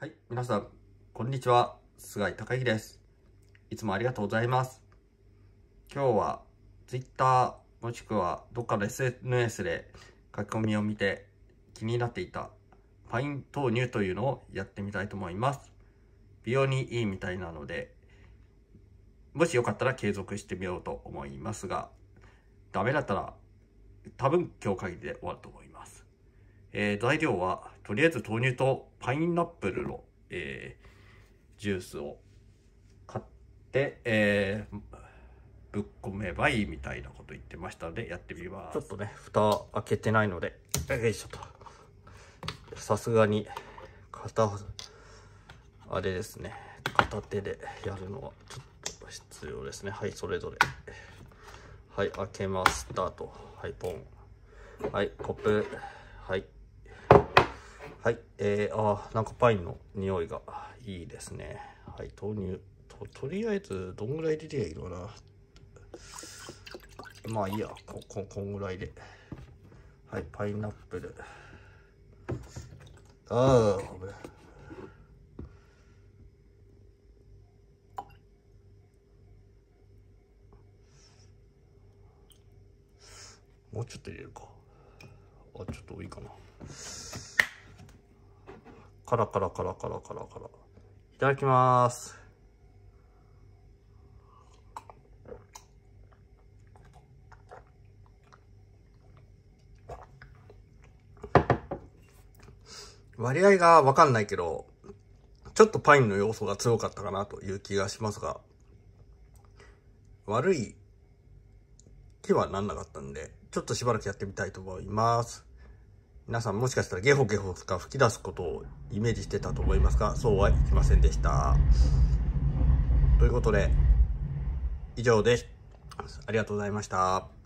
はい、皆さん、こんにちは。菅井貴之です。いつもありがとうございます。今日は Twitter もしくはどっかの SNS で書き込みを見て気になっていたパイン豆乳というのをやってみたいと思います。美容にいいみたいなので、もしよかったら継続してみようと思いますが、ダメだったら多分今日限りで終わると思います。材料はとりあえず豆乳とパイナップルの、ジュースを買って、ぶっ込めばいいみたいなこと言ってましたのでやってみます。ちょっとね蓋開けてないのでよいしょと、さすがにあれですね、片手でやるのはちょっと必要ですね。はい、それぞれはい、開けましたと。はい、ポン。はい、コップ。はいはい、なんかパインの匂いがいいですね。はい、豆乳とりあえずどんぐらい入れりゃいいのかな。まあいいや、こんぐらいで。はい、パイナップル。もうちょっと入れるか。ちょっと多いかな。カラカラ。いただきます。割合がわかんないけど、ちょっとパインの要素が強かったかなという気がしますが、悪い気はなんなかったんで、ちょっとしばらくやってみたいと思います。皆さんもしかしたらゲホゲホとか吹き出すことをイメージしてたと思いますが、そうはいきませんでした。ということで、以上です。ありがとうございました。